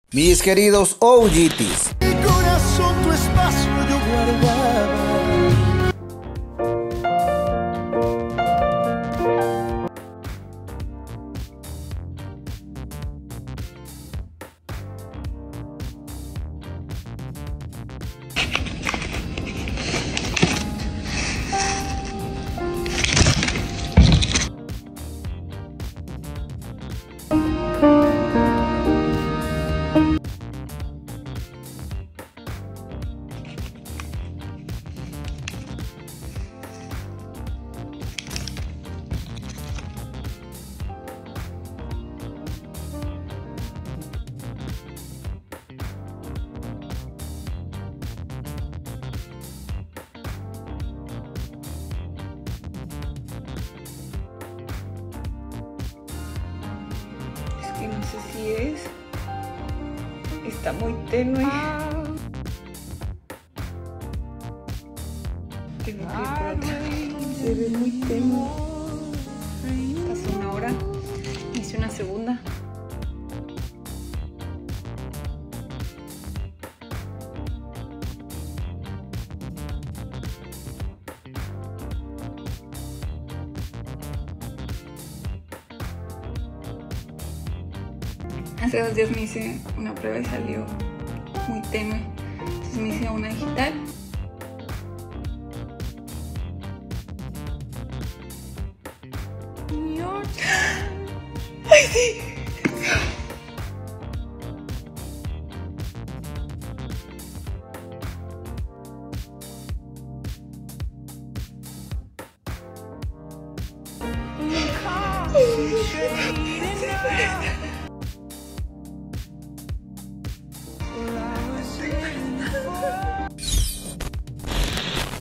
Mis queridos OGTs, Mi corazón tu espacio yo guardaba. Que no sé si está muy tenue. Tengo que ir por otra. Se ve muy tenue. Pasó una hora, hice una segunda. Hace 2 días me hice una prueba y salió muy tenue. Entonces me hice una digital. ¡Ay, sí!